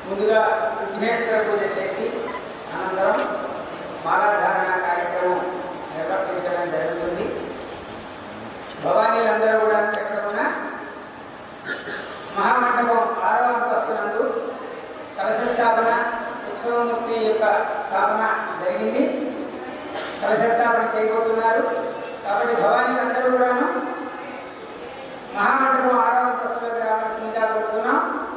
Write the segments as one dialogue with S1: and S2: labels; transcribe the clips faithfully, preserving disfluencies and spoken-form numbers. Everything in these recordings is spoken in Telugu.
S1: ముందుగా విఘ్నేశ్వర పూజ చేసి అనంతరం మాలాధారణ కార్యక్రమం నిర్వర్తించడం జరుగుతుంది. భవానీలందరూ కూడా ఎక్కడ ఉన్న మహామండపం ఆరవ అంతస్తునందు కలశ స్థాపన ఉత్సవమూర్తి యొక్క స్థాపన జరిగింది. కలశ స్థాపన చేయబోతున్నారు. కాబట్టి భవానీలందరూ కూడాను మహామండపం ఆరవ అంతస్తులోకి రావాల్సిందిగా కోరుతున్నాం.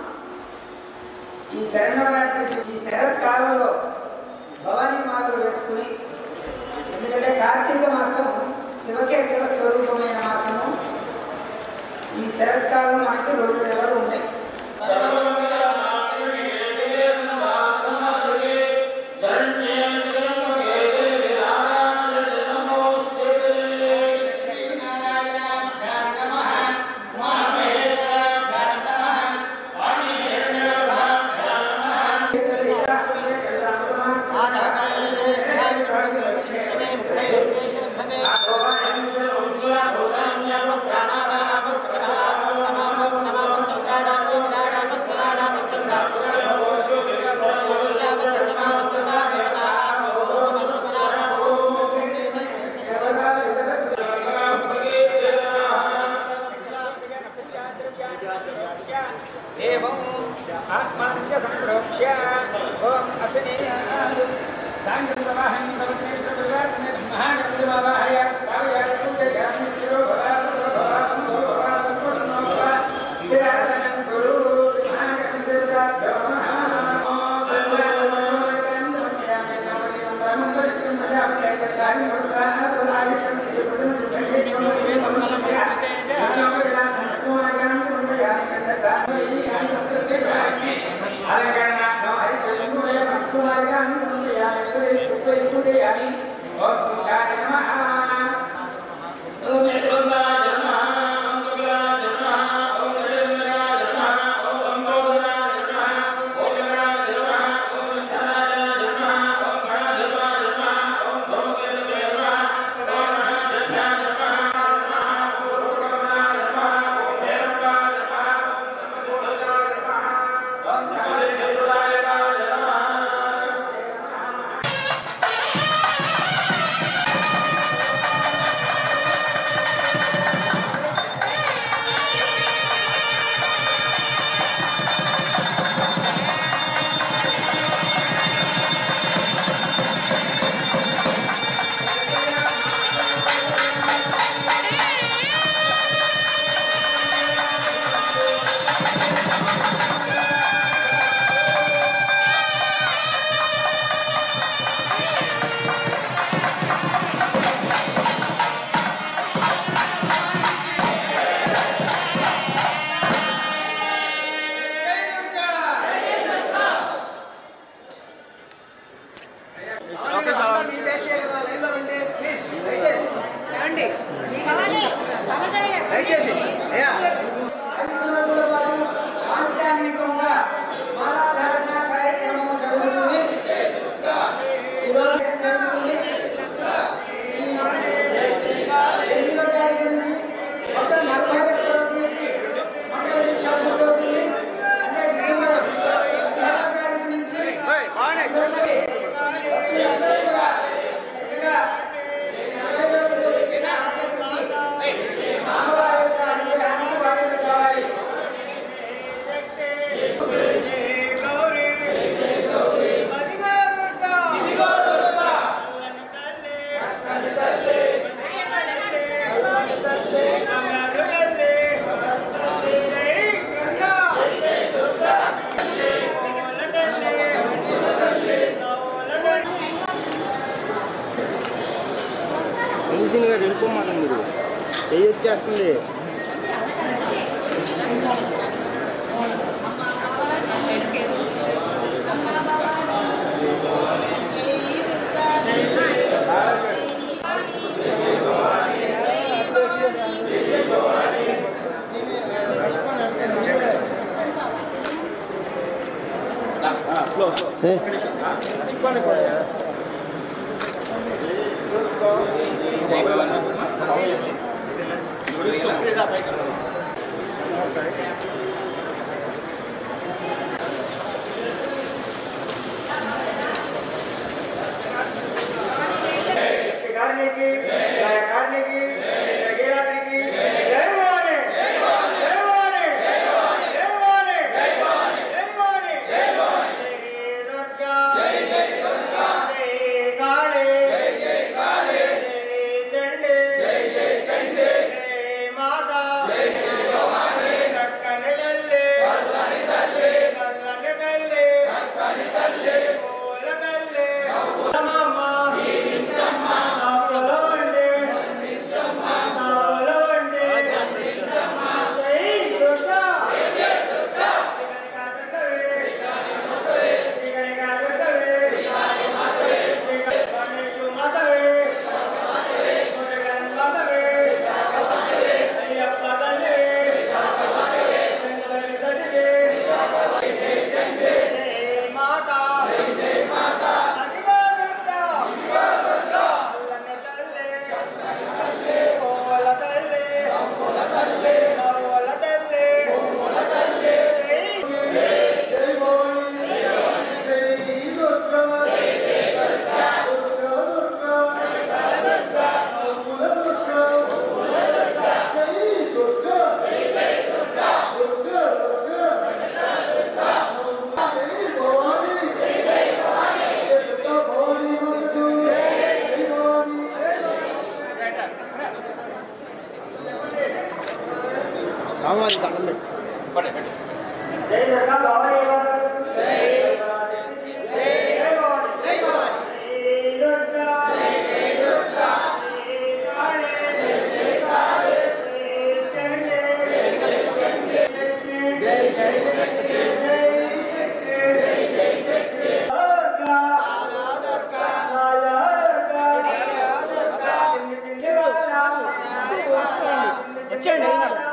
S1: ఈ శరణవరాత్రి ఈ శరత్కాలంలో భవానీ మాలలు వేసుకుని, ఎందుకంటే కార్తీక మాసం శివకేశవ స్వరూపమైన మాసము. ఈ శరత్కాలం మనకి రెండు నెలలు ఉంటాయి.
S2: సామాజిక అన్నం పడే పడే జై దుర్గా భవానీ జై జై జై భవానీ జై భవానీ జై దుర్గా జై జై దుర్గా జై జై కాళే జై జై శక్తి జై జై శక్తి జై జై శక్తి దుర్గా దుర్గా దుర్గా దుర్గా వచ్చేయండి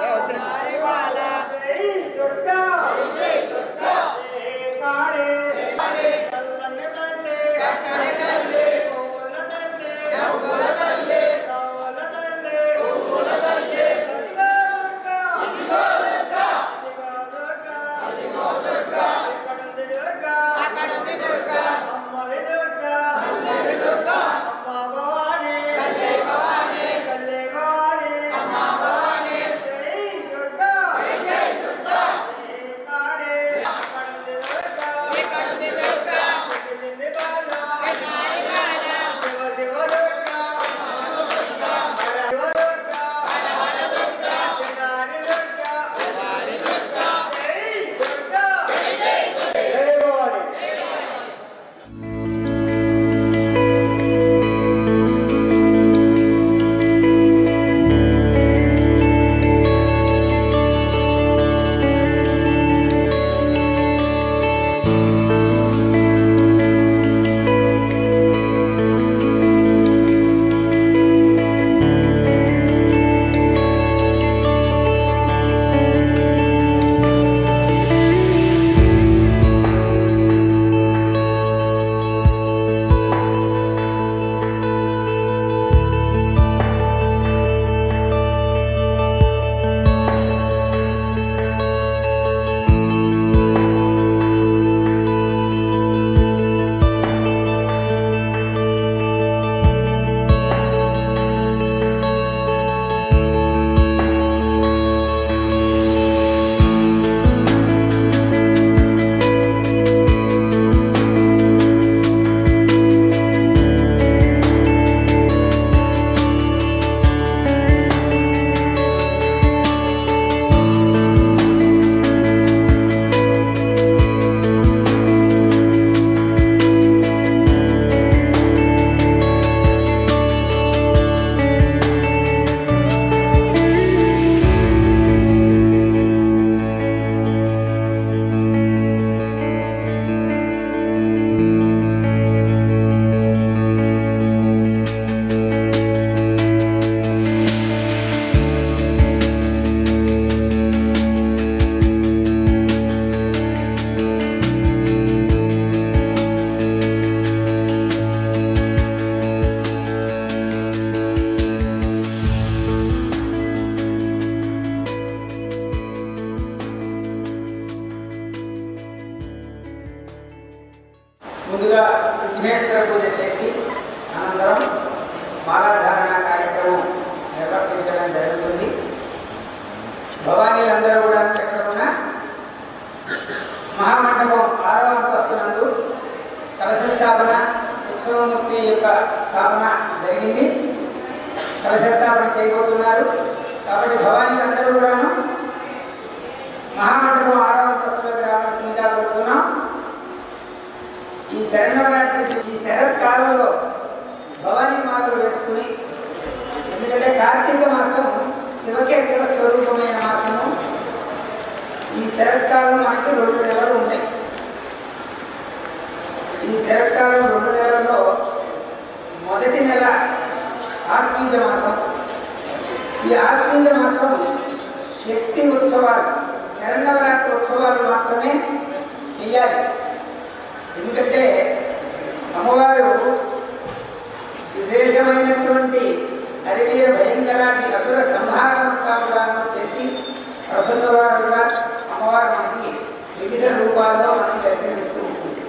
S2: ముందుగా విఘ్నేశ్వర పూజ చేసి అనంతరం మాలాధారణ కార్యక్రమం నిర్వర్తించడం జరుగుతుంది. భవానీలందరూ కూడా ఎక్కడ ఉన్న మహామండపం ఆరవ అంతస్తునందు కలశ స్థాపన ఉత్సవమూర్తి యొక్క స్థాపన జరిగింది. కలశ స్థాపన చేయబోతున్నారు. కాబట్టి భవానీలందరూ కూడాను మహామండపం ఆరవ అంతస్తులోకి రావాల్సిందిగా కోరుతున్నాం. ఈ శరణవరాత్రి ఈ శరత్కాలంలో భవానీ మాతలు వేసుకుని, ఎందుకంటే కార్తీక మాసం శివకేశవ స్వరూపమైన మాసము. ఈ శరత్కాలం మనకి రెండు నెలలు ఉన్నాయి. ఈ శరత్కాలం రెండు నెలల్లో మొదటి నెల ఆశ్వీజ మాసం. ఈ ఆశ్వీజ మాసం శక్తి ఉత్సవాలు, శరణవరాత్రి ఉత్సవాలు మాత్రమే చేయాలి.
S1: ఎందుకంటే అమ్మవారు విశేషమైనటువంటి హరివీర భయంకరాది అసుర సంహారములను చేసి ప్రసన్నవారుగా అమ్మవారు మనకి వివిధ రూపాల్లో మనం దర్శనమిస్తూ ఉంటుంది.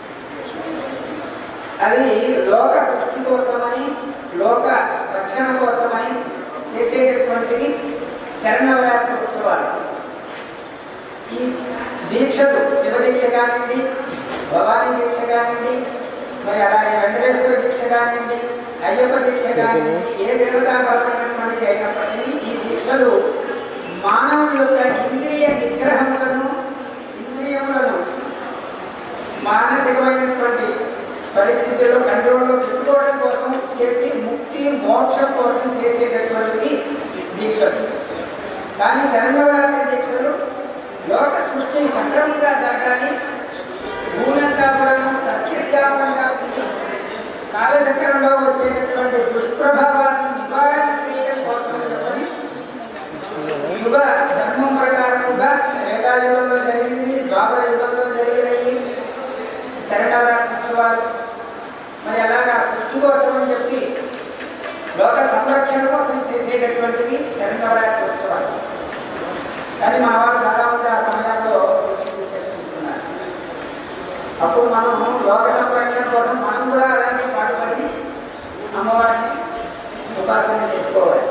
S1: అది లోక సృష్టి కోసమని లోక రక్షణ కోసమని చేసేటటువంటిది శరణవరాత్రి ఉత్సవాలు. ఈ దీక్షలు శివ దీక్ష కానివ్వండి, భవానీ దీక్ష కానివ్వండి, మరి అలాగే వెంకటేశ్వర దీక్ష కానివ్వండి, అయ్యప్ప దీక్ష కానివ్వండి, ఏ దేవతాపరమైనటువంటి అయినప్పటికీ ఈ దీక్షలు మానవుల యొక్క ఇంద్రియ నిగ్రహములను ఇంద్రియములను మానసికమైనటువంటి పరిస్థితుల్లో కంట్రోల్లో పెట్టుకోవడం కోసం చేసి ముక్తి మోక్షం కోసం చేసేటటువంటిది దీక్షలు. కానీ శరణవరాత్రి దీక్షలు లోక సృష్టి సక్రమంగా జరగాలి, భూమంతా కూడా సత్యశ్యామంగా ఉండి కాలచక్రంలో వచ్చేటటువంటి దుష్ప్రభావాన్ని నివారణ చేయడం కోసం చెప్పని యుగ ధర్మం ప్రకారముగా వేదాయుగంలో జరిగింది, ద్వాపర యుగంలో జరిగినాయి శరణవరాత్రి ఉత్సవాలు. మరి అలాగా సృష్టి కోసం అని చెప్పి లోక సంరక్షణ కోసం చేసేటటువంటివి శరణవరాత్రి ఉత్సవాలు. కానీ మా వాళ్ళు చాలా మంది ఆ సమయాల్లో దీక్షలు చేసుకుంటున్నారు. అప్పుడు మనం లోక సంరక్షణ కోసం మనం కూడా అలాగే పాటుపడి అమ్మవారిని ఉపాసన చేసుకోవాలి.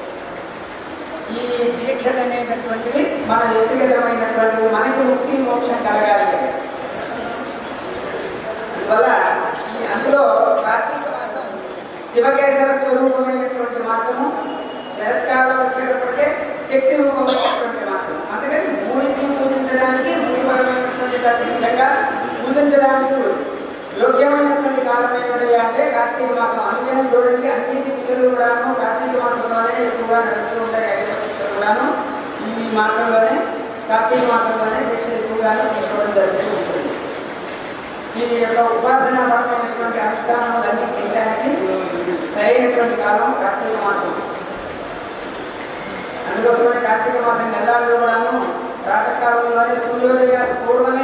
S1: ఈ దీక్షలు అనేటటువంటివి మన వ్యక్తిగతమైనటువంటివి, మనకి ముక్తి మోక్షం కలగాలి. అందువల్ల ఈ అందులో కార్తీక మాసం శివకేశవ స్వరూపమైనటువంటి మాసము, శరత్కాలం వచ్చేటప్పటికే శక్తి రూపమైనటువంటి మాసం. అందుకని మూడింటిని పూజించడానికి మూలపరమైనటువంటి విధంగా పూజించడానికి యోగ్యమైనటువంటి కాలం ఏమిటి అంటే కార్తీక మాసం. అందుకనే చూడండి, అన్ని దీక్షలు కూడాను కార్తీక మాసంలోనే ఎక్కువగా నడుస్తూ ఉంటాయి. ఐదు దీక్షలు కూడాను ఈ మాసంలోనే కార్తీక మాసంలోనే దీక్షలు ఎక్కువగాను తీసుకోవడం జరుగుతూ ఉంటుంది. ఈ యొక్క ఉపాసనాపరమైనటువంటి అనుష్ఠానాలన్నీ చేయడానికి సరైనటువంటి కాలం కార్తీక మాసం. అందుకోసమే కార్తీక మాసం నెలలు కూడాను ప్రాతకాలంలోనే సూర్యోదయ పూర్వమే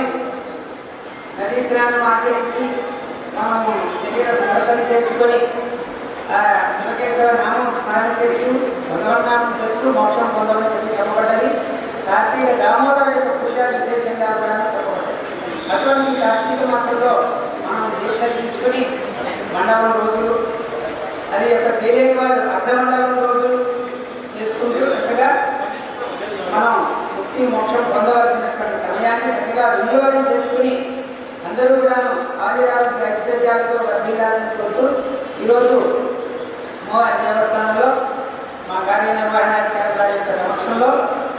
S1: నదీ స్నానం ఆచరించి మనము శరీర శుభ్రతను చేసుకొని ఆ శివకేశవ నామం స్నానం చేస్తూ భగవన్నామం చేస్తూ మోక్షం పొందమని చెప్పి చెప్పబడ్డది. కార్తీక దామోదర యొక్క పూజ విశేషంగా కూడా చెప్పబడ్డది. అటువంటి కార్తీక మాసంలో మనం దీక్ష తీసుకుని మండలం రోజులు, అది యొక్క చేయలేని వాళ్ళు అర్ధమండలం రోజులు చేసుకుంటూ చక్కగా మనం ముక్తి మోక్షం పొందవలసినటువంటి సమయాన్ని చక్కగా వినియోగం చేసుకుని అందరూ కూడా ఆదిరాజు ఐశ్వర్యాలతో వర్ధిల్లాలని కోరుతూ ఈరోజు మోహన్ దేవస్థానంలో మా కార్యనిర్వహణాధికారి యొక్క సమక్షంలో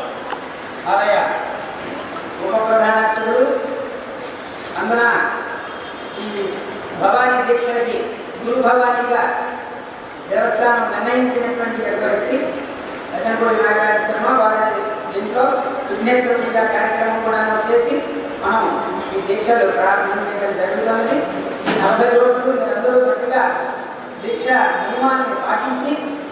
S1: ఆలయ ఉప ప్రధానార్చకుడు అందున ఈ భవానీ దీక్షలకి గురు భవానీగా దేవస్థానం నిర్ణయించినటువంటి యొక్క వ్యక్తి ఎక్కడపూడి నాగరాజశర్మ వారి దీంట్లో విఘ్నేశ్వర పూజ కార్యక్రమం కూడా చేసి మనం ఈ దీక్షలు ప్రారంభం చేయడం జరుగుతుంది. ఈ నలభై రోజులు మీరందరూ చక్కగా దీక్ష నియమాన్ని పాటించి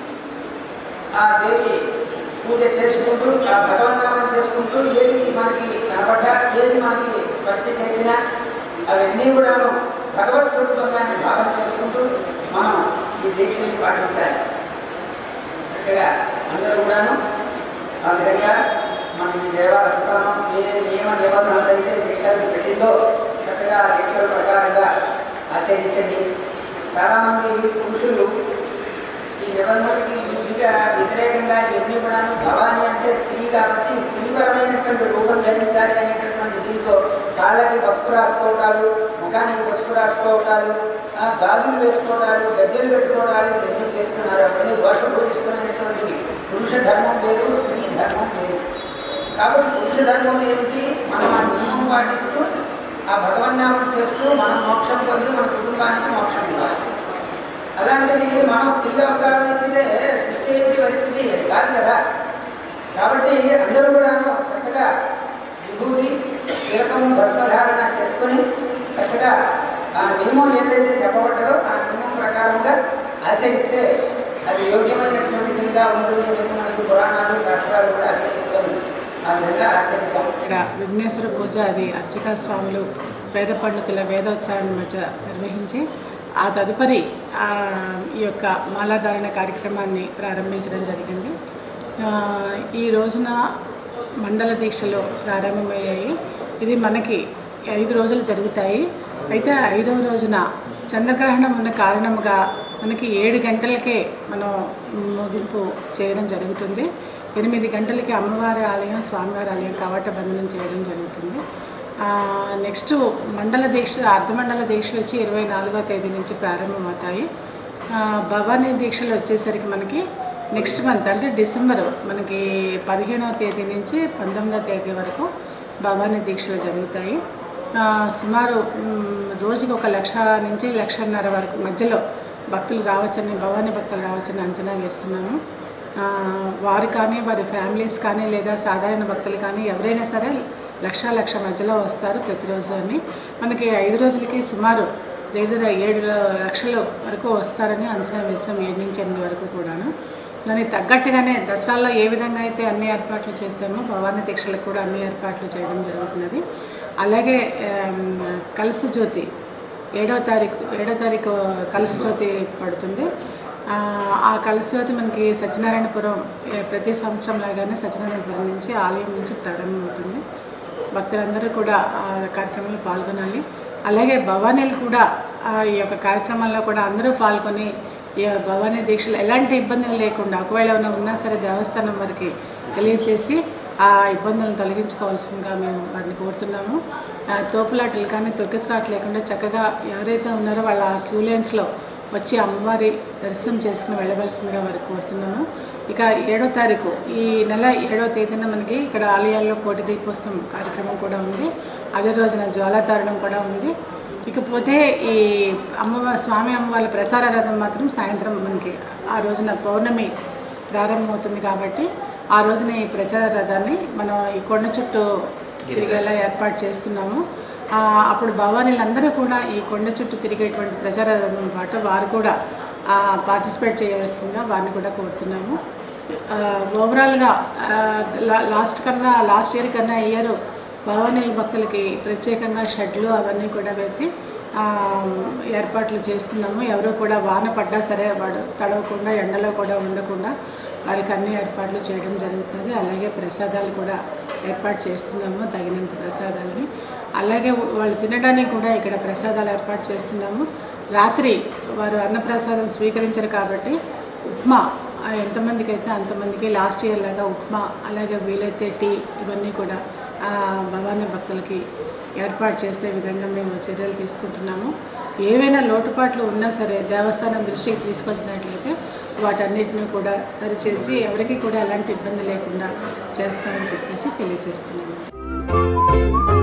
S1: ఆ దేవి పూజ చేసుకుంటూ ఆ భగవన్నామం చేసుకుంటూ ఏది మనకి కనపడ్డా ఏది మనకి స్పర్శ చేసినా అవన్నీ కూడాను భగవత్ స్వరూపంగానే భావన చేసుకుంటూ మనం ఈ దీక్షని పాటించాలి. చక్కగా అందరూ కూడాను ఆ విధంగా మన ఈ దేవాలయం ఏ నియమ నిబంధనలు అయితే దీక్షలు పెట్టిందో చక్కగా ఆ దీక్షల ప్రకారంగా ఆచరించండి. చాలామంది పురుషులు ఈ నిబంధనలకి ఈజీగా వ్యతిరేకంగా ఇవన్నీ కూడా భవానీ అంటే స్త్రీ కాబట్టి స్త్రీపరమైనటువంటి రూపం ధరించాలి అనేటటువంటి దీంతో కాళ్ళకి పసుపు రాసుకోవటాలు, ముఖానికి పసుపు రాసుకోవటాలు, గాజులు వేసుకోవటాలు, గద్దెలు పెట్టుకోవడాలు ఇవన్నీ చేస్తున్నారు. అవన్నీ దోష పూజిస్తున్నటువంటి పురుష ధర్మం లేదు, స్త్రీ ధర్మం లేదు. కాబట్టి పురుష ధర్మం ఏమిటి? మనం ఆ నియమం పాటిస్తూ ఆ భగవన్నామం చేస్తూ మనం మోక్షం పొంది మన కుటుంబానికి మోక్షం ఇవ్వాలి. అలాంటిది మనం స్త్రీ అవతారం ఎత్తితే సృష్టి ఏంటి పరిస్థితి కాదు కదా. కాబట్టి అందరూ కూడా చక్కగా విభూతి తిలకము భస్మధారణ చేసుకొని చక్కగా ఆ నియమం ఏదైతే చెప్పబడ్డదో ఆ నియమం ప్రకారంగా ఆచరిస్తే అది యోగ్యమైనటువంటి దీనిగా ఉంటుంది అని చెప్పి మనకి పురాణాలు శాస్త్రాలు కూడా అదే చెప్తాయి. ఆ విధంగా ఆచరిస్తాం.
S3: ఇక్కడ విఘ్నేశ్వర పూజ అది అర్చక స్వాములు వేద పండితుల వేదోచ్చారణ మధ్య నిర్వహించి ఆ తదుపరి ఈ యొక్క మాలాధారణ కార్యక్రమాన్ని ప్రారంభించడం జరిగింది. ఈ రోజున మండల దీక్షలు ప్రారంభమయ్యాయి. ఇది మనకి ఐదు రోజులు జరుగుతాయి. అయితే ఐదవ రోజున చంద్రగ్రహణం ఉన్న కారణముగా మనకి ఏడు గంటలకే మనం ముగింపు చేయడం జరుగుతుంది. ఎనిమిది గంటలకి అమ్మవారి ఆలయం, స్వామివారి ఆలయం కవాట బంధనం చేయడం జరుగుతుంది. నెక్స్ట్ మండల దీక్ష, అర్ధమండల దీక్ష వచ్చి ఇరవై నాలుగవ తేదీ నుంచి ప్రారంభమవుతాయి. భవానీ దీక్షలు వచ్చేసరికి మనకి నెక్స్ట్ మంత్ అంటే డిసెంబర్ మనకి పదిహేనవ తేదీ నుంచి పంతొమ్మిదవ తేదీ వరకు భవానీ దీక్షలు జరుగుతాయి. సుమారు రోజుకి ఒక లక్ష నుంచి లక్షన్నర వరకు మధ్యలో భక్తులు రావచ్చని, భవానీ భక్తులు రావచ్చని అంచనా వేస్తున్నాము. వారు కానీ, వారి ఫ్యామిలీస్ కానీ, లేదా సాధారణ భక్తులు కానీ ఎవరైనా సరే లక్ష లక్ష మధ్యలో వస్తారు ప్రతిరోజు అని. మనకి ఐదు రోజులకి సుమారు ఐదు ఏడు లక్షల వరకు వస్తారని అంచనా వేసాం, ఏడు నుంచి ఎనిమిది వరకు కూడాను. దానికి తగ్గట్టుగానే దసరాలో ఏ విధంగా అయితే అన్ని ఏర్పాట్లు చేసామో భవానీ దీక్షలకు కూడా అన్ని ఏర్పాట్లు చేయడం జరుగుతున్నది. అలాగే కలశ జ్యోతి ఏడవ తారీఖు ఏడవ తారీఖు కలశ జ్యోతి పడుతుంది. ఆ కలశ జ్యోతి మనకి సత్యనారాయణపురం ప్రతి సంవత్సరం లాగానే సత్యనారాయణపురం నుంచి ఆలయం నుంచి ప్రారంభమవుతుంది. భక్తులందరూ కూడా ఆ కార్యక్రమంలో పాల్గొనాలి. అలాగే భవానీలు కూడా ఈ యొక్క కార్యక్రమంలో కూడా అందరూ పాల్గొని ఈ భవానీ దీక్షలు ఎలాంటి ఇబ్బందులు లేకుండా, ఒకవేళ ఏమైనా ఉన్నా సరే దేవస్థానం వారికి తెలియజేసి ఆ ఇబ్బందులను తొలగించుకోవాల్సిందిగా మేము వారిని కోరుతున్నాము. తోపులాటలు కానీ తొక్కిసలాట లేకుండా చక్కగా ఎవరైతే ఉన్నారో వాళ్ళ క్యూ లైన్స్లో వచ్చి అమ్మవారి దర్శనం చేసుకుని వెళ్ళవలసిందిగా వారికి కోరుతున్నాము. ఇక ఏడో తారీఖు ఈ నెల ఏడవ తేదీన మనకి ఇక్కడ ఆలయాల్లో కోటి దీపోత్సవం కార్యక్రమం కూడా ఉంది. అదే రోజున జ్వాలాతారణం కూడా ఉంది. ఇకపోతే ఈ అమ్మవారి స్వామి అమ్మవారి ప్రచార రథం మాత్రం సాయంత్రం మనకి ఆ రోజున పౌర్ణమి ప్రారంభమవుతుంది కాబట్టి ఆ రోజున ఈ ప్రచార రథాన్ని మనం ఈ కొండ చుట్టూ తిరిగేలా ఏర్పాటు చేస్తున్నాము. అప్పుడు భవానీలందరూ కూడా ఈ కొండ చుట్టూ తిరిగేటువంటి ప్రచార రథం పాటు వారు కూడా పార్టిసిపేట్ చేయవలసిందిగా వారిని కూడా కోరుతున్నాము. ఓవరాల్గా లాస్ట్ కన్నా లాస్ట్ ఇయర్ కన్నా ఇయర్ భవానీల భక్తులకి ప్రత్యేకంగా షెడ్లు అవన్నీ కూడా వేసి ఏర్పాట్లు చేస్తున్నాము. ఎవరు కూడా వాన పడ్డా సరే వాడు తడవకుండా ఎండలో కూడా ఉండకుండా వారికి అన్ని ఏర్పాట్లు చేయడం జరుగుతుంది. అలాగే ప్రసాదాలు కూడా ఏర్పాటు చేస్తున్నాము, తగినంత ప్రసాదాలని. అలాగే వాళ్ళు తినడానికి కూడా ఇక్కడ ప్రసాదాలు ఏర్పాటు చేస్తున్నాము. రాత్రి వారు అన్నప్రసాదం స్వీకరించరు కాబట్టి ఉప్మా ఎంతమందికి అయితే అంతమందికి లాస్ట్ ఇయర్ లాగా ఉప్మా, అలాగే వీలైతే టీ ఇవన్నీ కూడా భవానీ భక్తులకి ఏర్పాటు చేసే విధంగా మేము చర్యలు తీసుకుంటున్నాము. ఏవైనా లోటుపాట్లు ఉన్నా సరే దేవస్థానం దృష్టికి తీసుకొచ్చినట్లయితే వాటన్నిటిని కూడా సరిచేసి ఎవరికి కూడా ఎలాంటి ఇబ్బంది లేకుండా చేస్తామని చెప్పేసి తెలియజేస్తున్నాము.